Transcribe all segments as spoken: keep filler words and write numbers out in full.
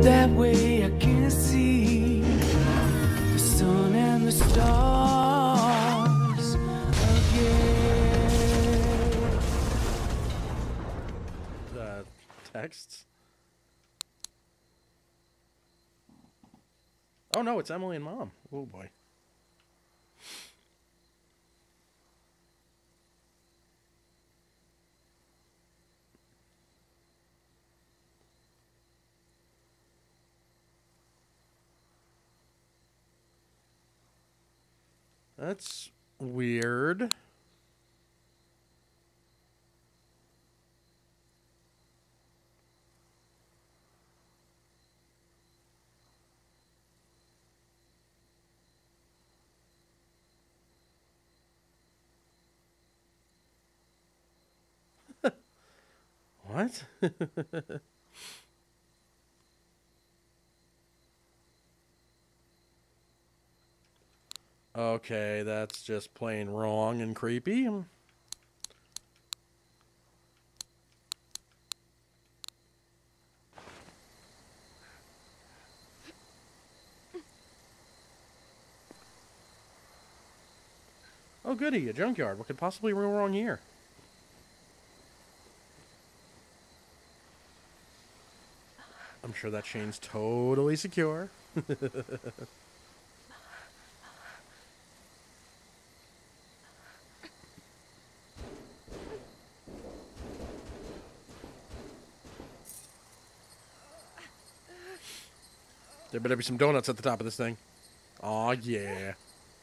That way I can see the sun and the stars again. Uh, texts? Oh no, it's Emily and Mom. Oh boy. That's weird. What? Okay, that's just plain wrong and creepy. Oh goody, a junkyard. What could possibly go wrong here? I'm sure that chain's totally secure. There better be some donuts at the top of this thing. Aw, yeah.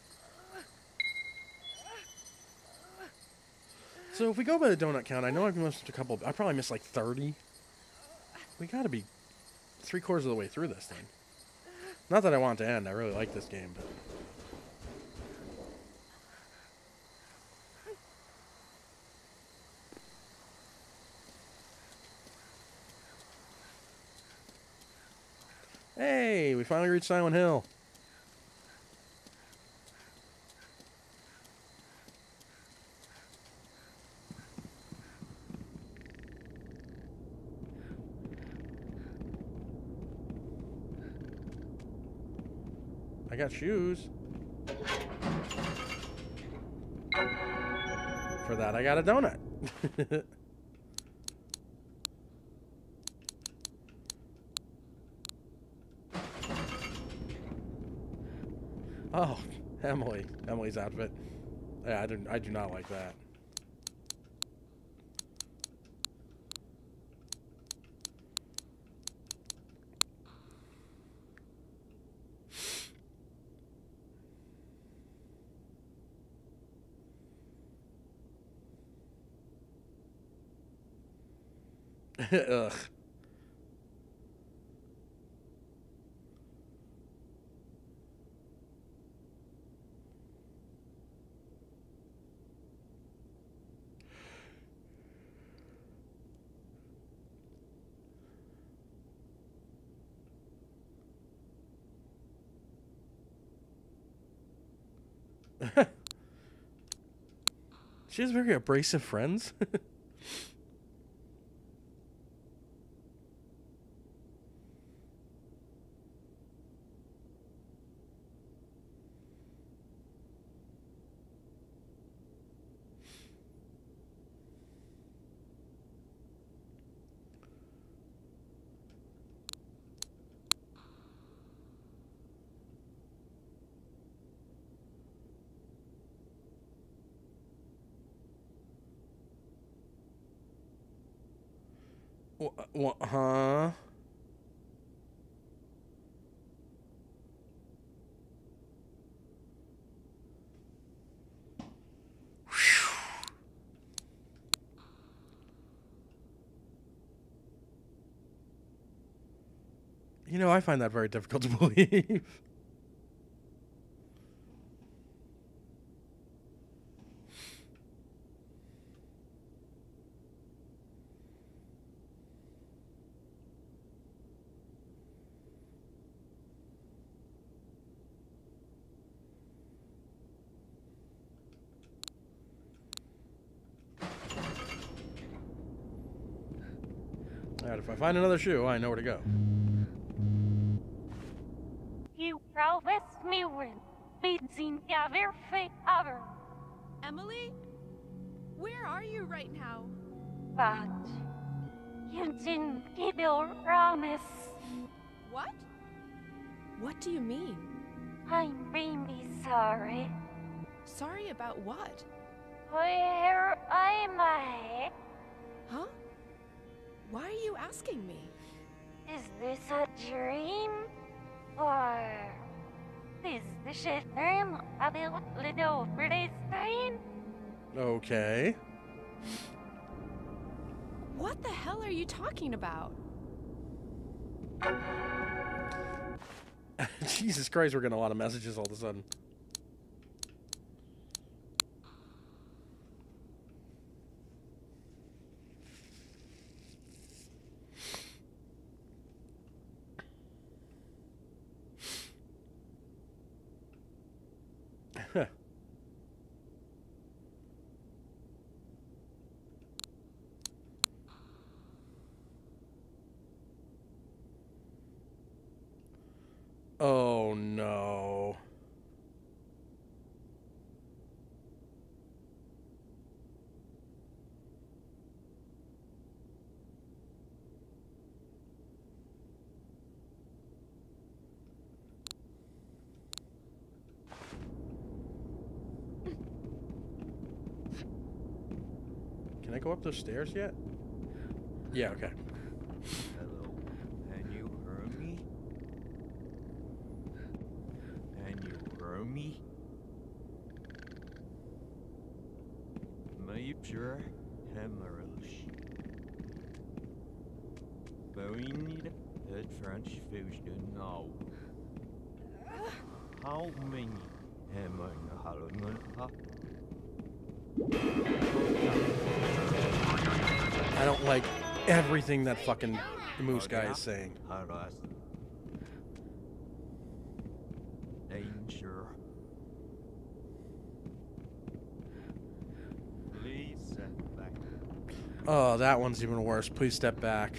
So if we go by the donut count, I know I've missed a couple. I probably missed like thirty. We gotta be three quarters of the way through this thing. Not that I want it to end. I really like this game, but... Hey, we finally reached Silent Hill. I got shoes. For that, I got a donut. Oh, Emily. Emily's outfit. Yeah, I do, I do not like that. Ugh. She has very abrasive friends. What, huh? You know, I find that very difficult to believe. Alright, if I find another shoe, I know where to go. West Mewin. Benzin Gaver Faver. Emily? Where are you right now? But you didn't keep your promise. What? What do you mean? I'm really sorry. Sorry about what? Where am I? Huh? Why are you asking me? Is this a dream? Or is the shit dream about little Bradenstein? Okay. What the hell are you talking about? Jesus Christ, we're getting a lot of messages all of a sudden. Oh no. Can I go up those stairs yet? Yeah, okay. Hello, can you hear me? Can you hear me? Major hemorrhage. We need a transfusion now. How many hemorrhages? I don't like everything that fucking moose guy is saying. Harass. Danger. Please step back. Oh, that one's even worse. Please step back.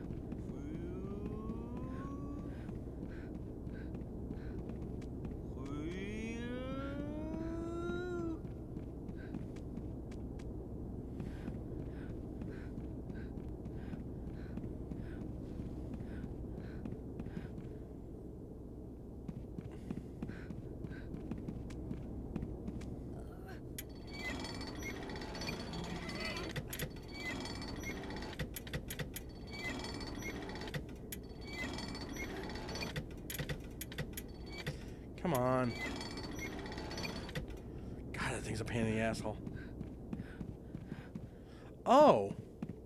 Come on. God, that thing's a pain in the asshole. Oh.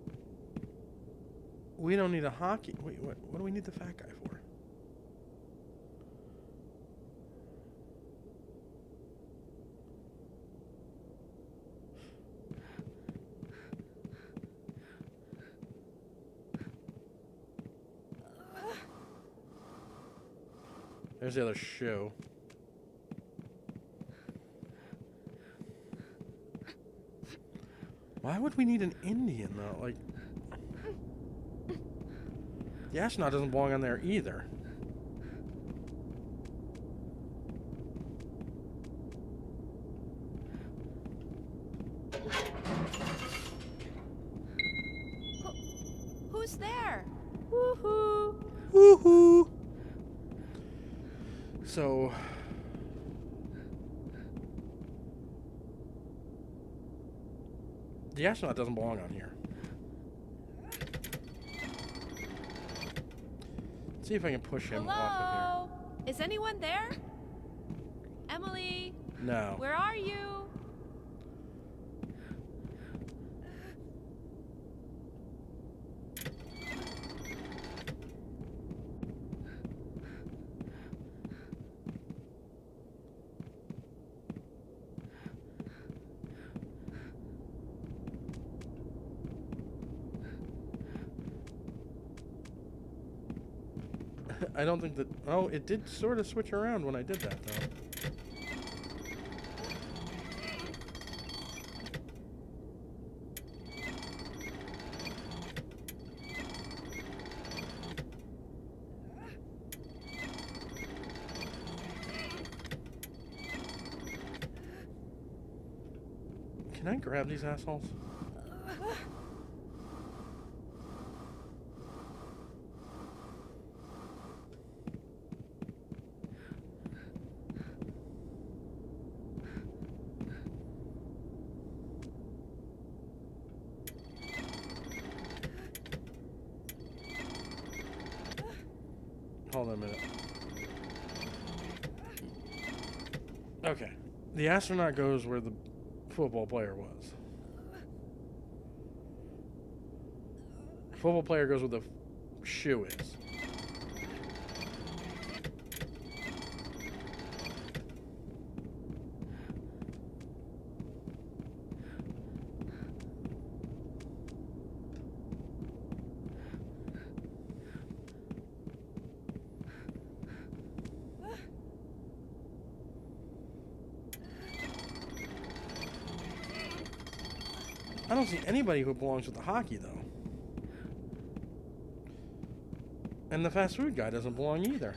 We don't need a hockey. Wait, what, what do we need the fat guy for? There's the other shoe. Why would we need an Indian, though? Like, the astronaut doesn't belong on there either. Who's there? Woohoo! Woohoo! So... the astronaut doesn't belong on here. Let's see if I can push him Hello? off Is anyone there? Emily? of here. No. Where are you? I don't think that... oh, it did sort of switch around when I did that, though. Can I grab these assholes? Hold on a minute. Okay. The astronaut goes where the football player was. Football player goes where the shoe is. I don't see anybody who belongs with the hockey, though. And the fast food guy doesn't belong either.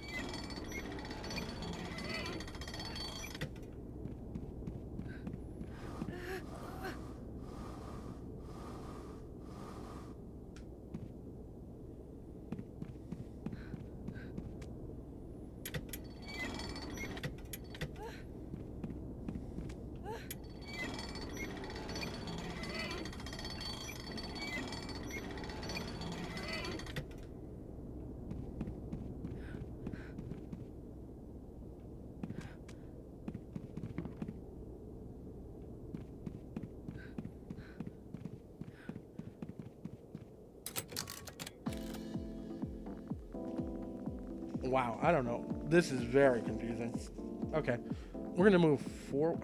Wow, I don't know. This is very confusing. Okay, we're gonna move forward.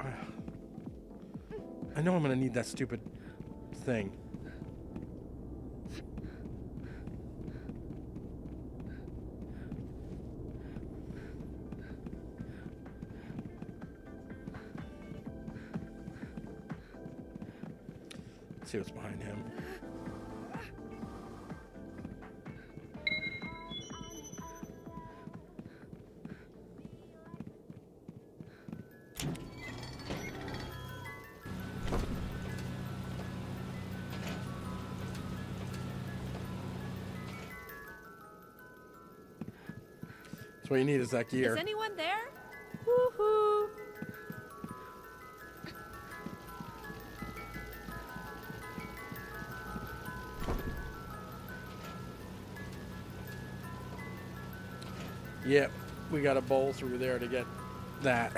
I know I'm gonna need that stupid thing. Let's see what's behind him. So what you need is that gear. Is anyone there? Woohoo! Yep, we got a bowl through there to get that.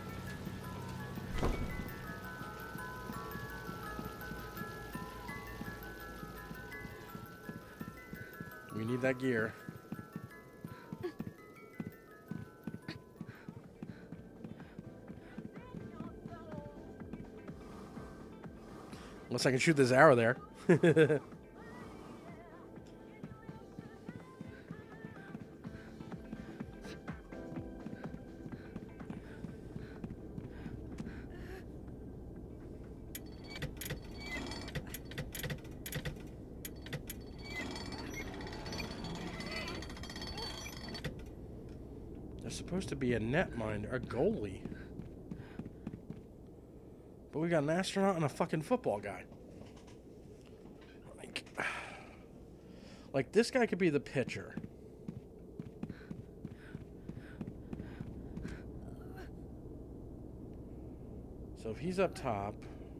We need that gear. Unless I can shoot this arrow there. There's supposed to be a netminder, a goalie. But we got an astronaut and a fucking football guy. Like, like this guy could be the pitcher. So if he's up top.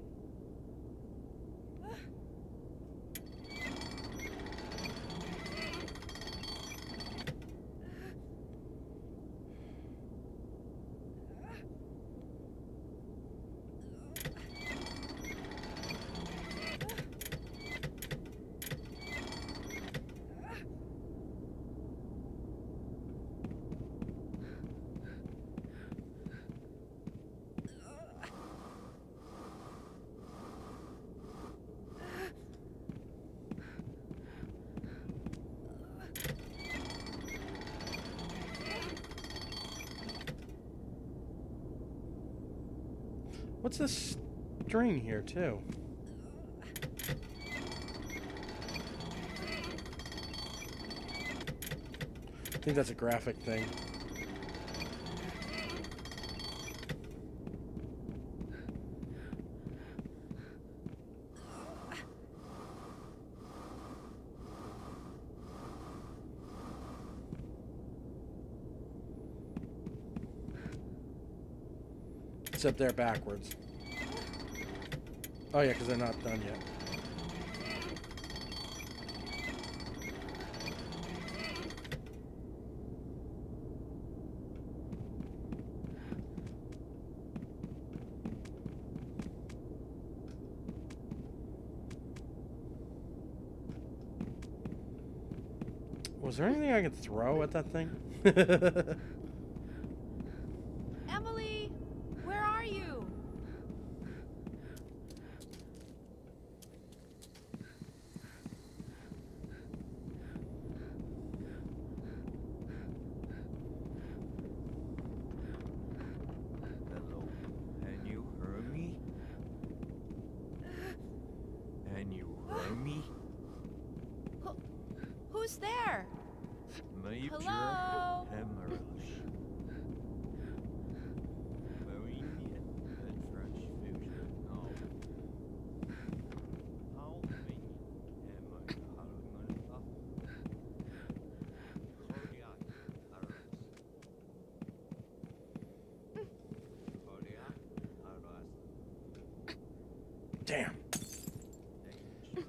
What's this string here, too? I think that's a graphic thing. Except they're backwards. Oh yeah, because they're not done yet. Was there anything I could throw at that thing? Emily, where are you? Hello. Can you hear me? Can you hear me? Who, who's there? Major Hello? hemorrhage. Marine and transfusion. No. How many hemorrhage? Cardiac arrest. Cardiac arrest. Damn. Danger.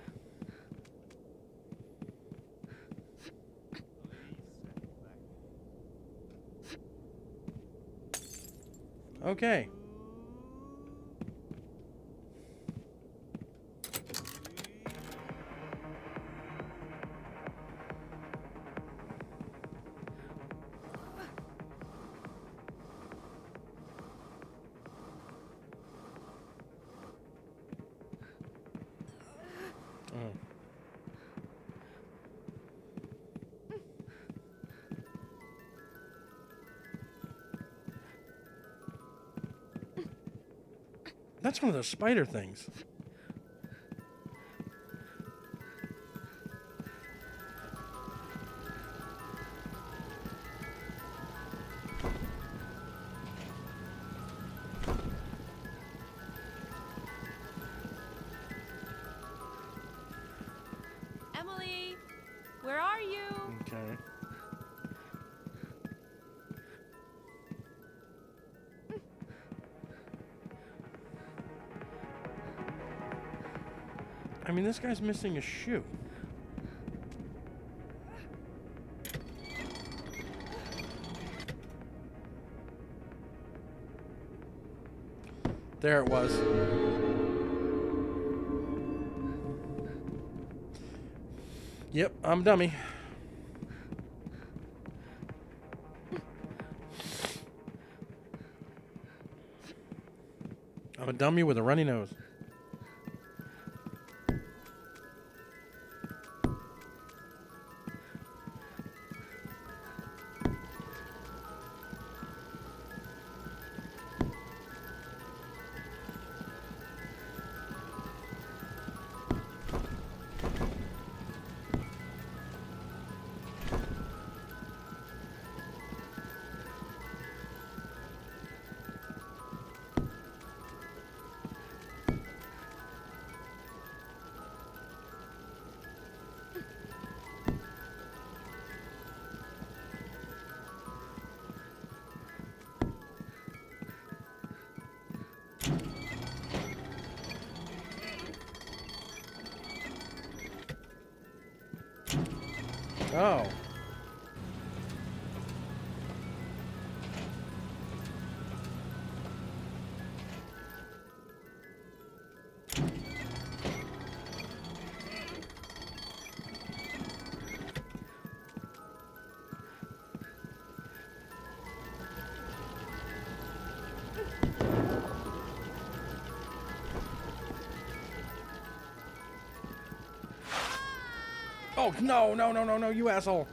Okay. Oh. That's one of those spider things. Emily, where are you? Okay. I mean, this guy's missing a shoe. There it was. Yep, I'm a dummy. I'm a dummy with a runny nose. Oh. Oh, no, no, no, no, no, you asshole.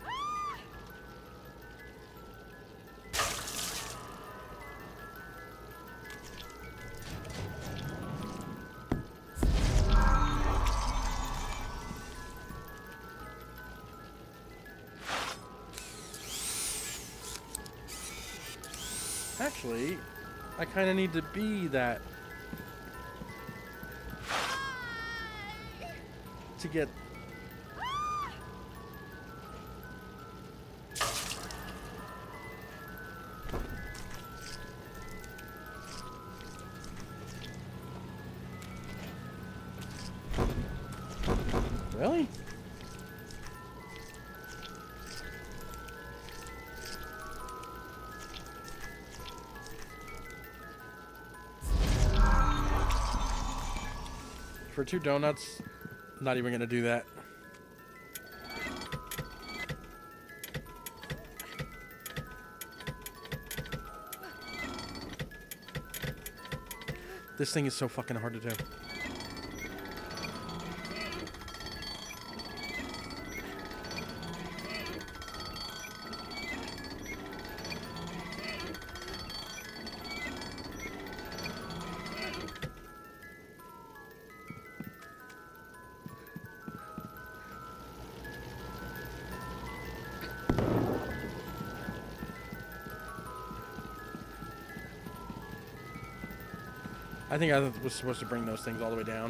Actually, I kind of need to be that to get. Really? For two donuts, not even gonna do that. This thing is so fucking hard to do. I think I was supposed to bring those things all the way down.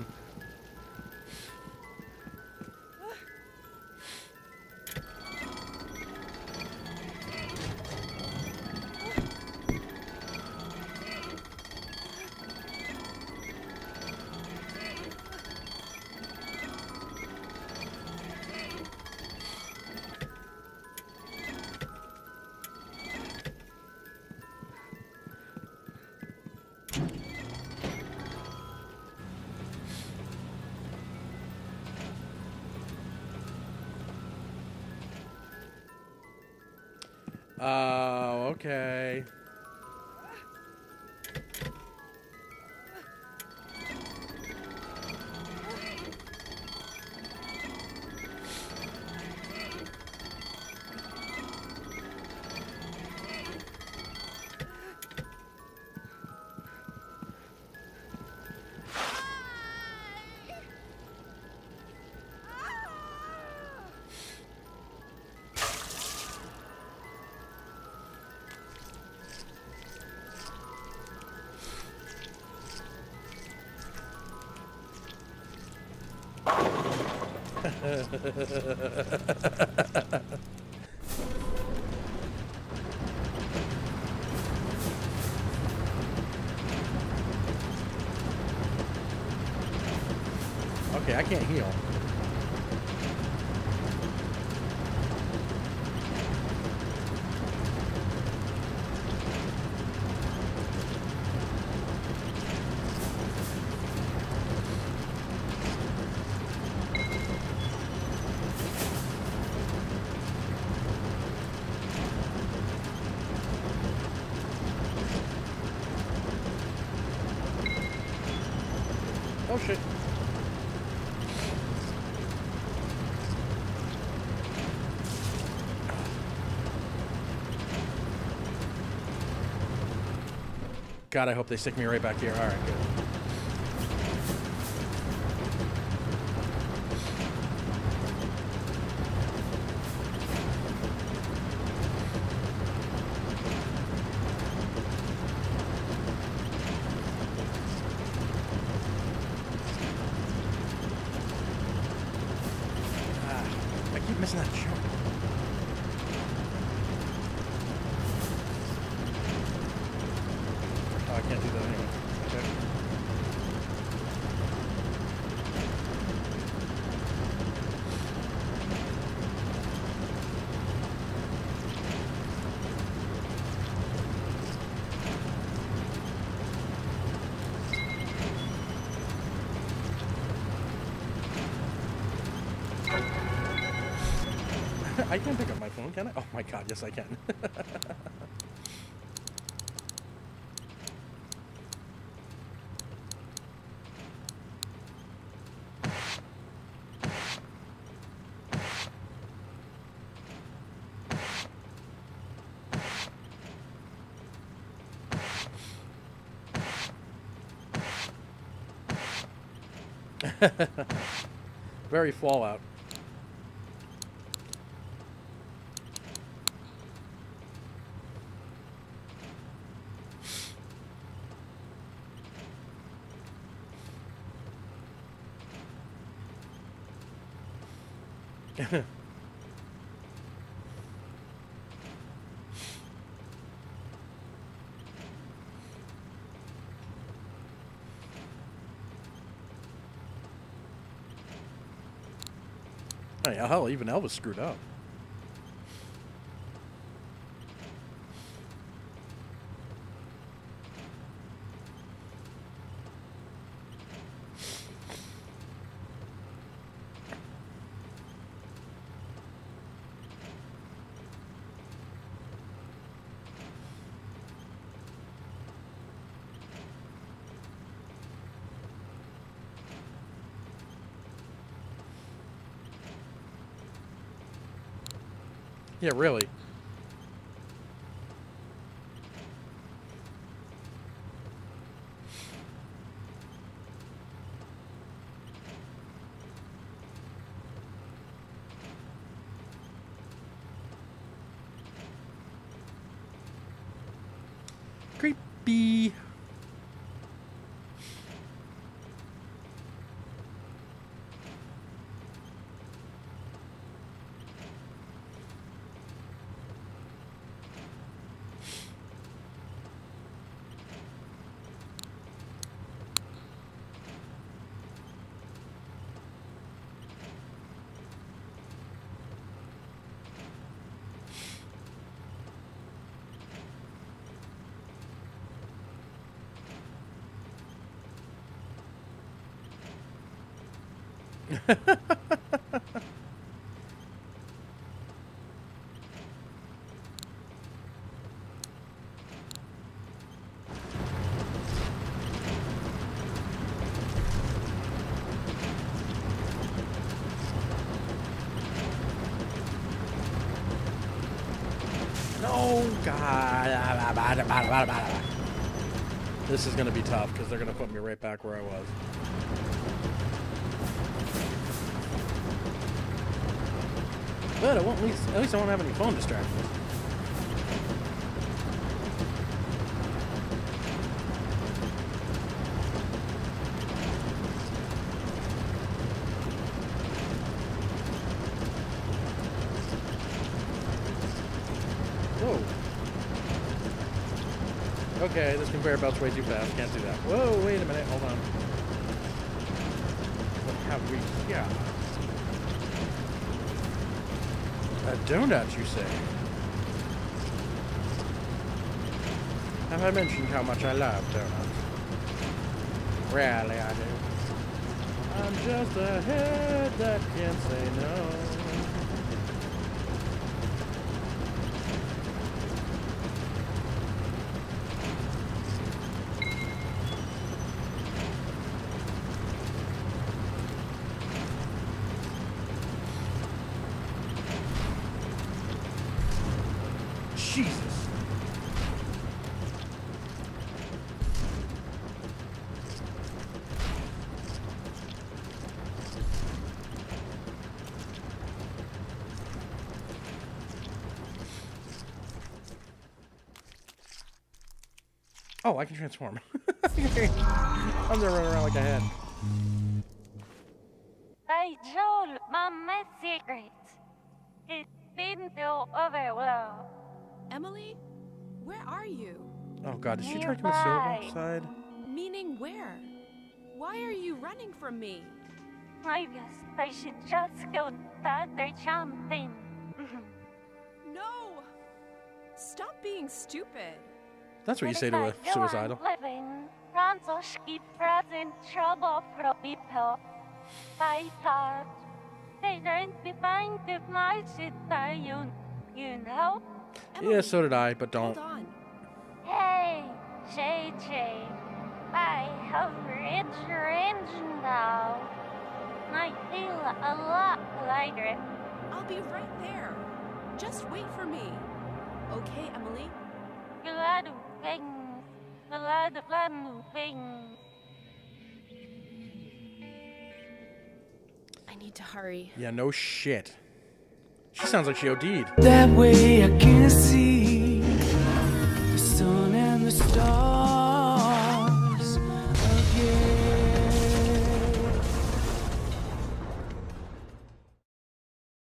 Oh, okay. Okay, I can't heal. Oh shit. God, I hope they stick me right back here. Alright, good. I keep missing that jump. Oh, I can't do that anyway. Okay. I can't pick up my phone, can I? Oh my god, yes I can. Very Fallout. Hey, hell, even Elvis screwed up. Yeah, really. Creepy. No, God. This is going to be tough because they're going to put me right back where I was. But I won't, at least, at least I won't have any phone distractions. Whoa. Okay, this conveyor belt's way too fast. Can't do that. Whoa, wait a minute. Hold on. What have we got? A donut, you say? Have I mentioned how much I love donuts? Rarely I do. I'm just a head that can't say no. Jesus. Oh, I can transform. I'm gonna run around like a hen. I told Mom my secret. It's been so overwhelmed. Emily, where are you? Oh God, did she try to commit suicide? Side? Meaning where? Why are you running from me? I guess I should just go father something. No! Stop being stupid. That's what you say to a suicidal. Living, Francis keep present trouble for people. I thought they don't be fine if my shit die, you, you know? Emily, Yeah, so did I, but don't. Hold on. Hey, J J, I have reached range now. I feel a lot lighter. I'll be right there. Just wait for me. Okay, Emily? A lot of things, a lot of fun things. I need to hurry. Yeah, no shit. She sounds like she OD'd. That way I can see the sun and the stars.